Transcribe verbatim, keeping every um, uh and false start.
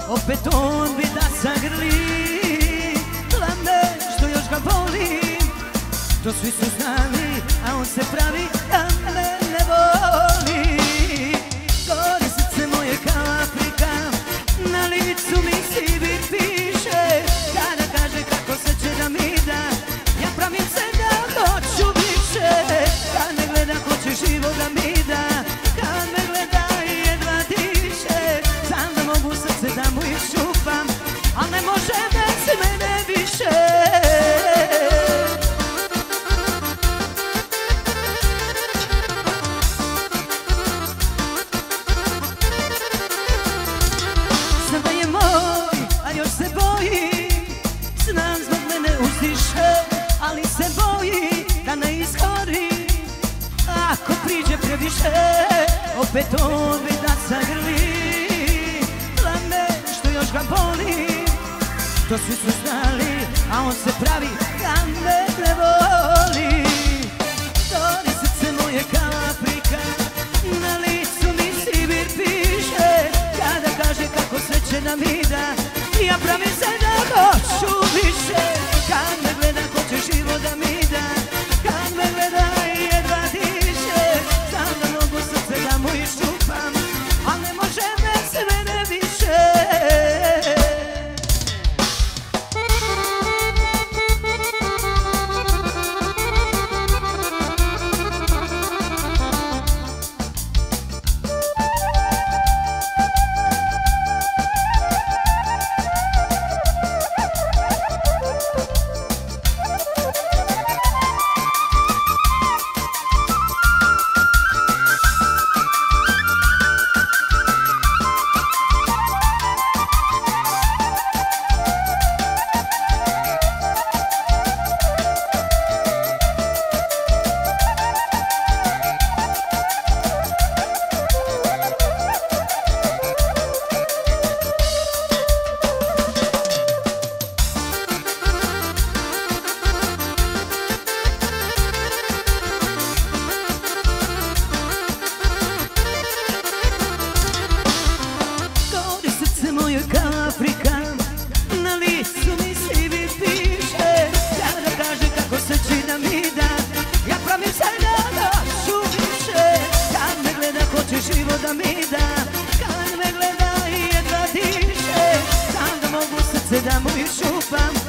opet on bi da zagrli. Glavne što još ga boli, to svi su znali, a on se pravi da me ne voli. Gori srce moje kao Afrika, na licu mi sibir piše. Kada kaže kako se će da mi da, ja pravim se da hoću više. Kad me gleda hoće živo da mi da, kad me gleda jedva diše. Znam da mogu srce da mu iščupam, al ne može bez mene više. Sada je moj, a još se boji, znam zbog mene uzdiše, ali se boji da ne izgori. Ako priđe previše, opet on bi da zagrli. Glavne što još ga boli, to svi su znali, a on se pravi da me ne voli. Gori srce moje kao Afrika, na licu mi Sibir piše. Kada kaže kako sve će da mi da, ja pravim se da hoću više. Kad me gleda hoće živo da mi da, kad me gleda jedva diše. Znam da mogu srce da mu iščupam, al ne može bez mene više. Afrika, na licu mi Sibir piše. Kada kaže kako se će da mi da, ja pravim se da hoću više. Kad me gleda hoće živo da mi da, kad me gleda jedva diše. Znam da mogu srce da mu iščupam,